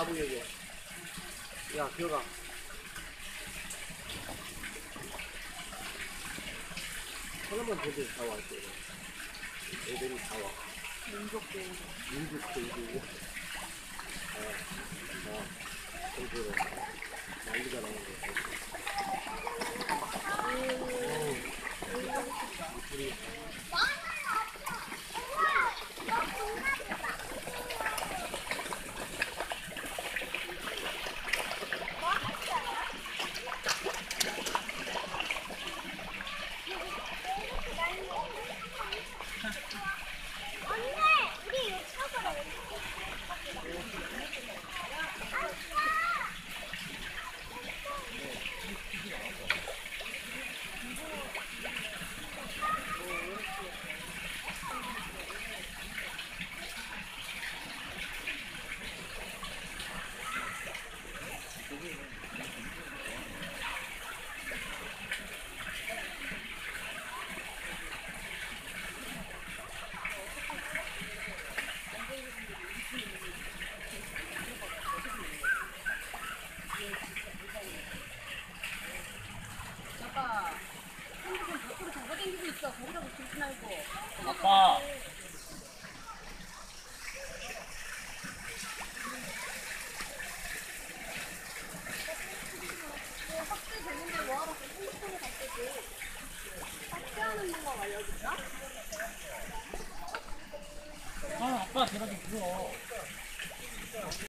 가보 여기. 야 기어가. 하나만 더 돼. 다 와. 애들이 다 와. 민족 대이고. 저기로 난리가 나는 거야. 아빠. 확대되는데 뭐하러 핸드폰을 갖고 확대하는 방법 알려줄까? 아빠 제가 좀 불러.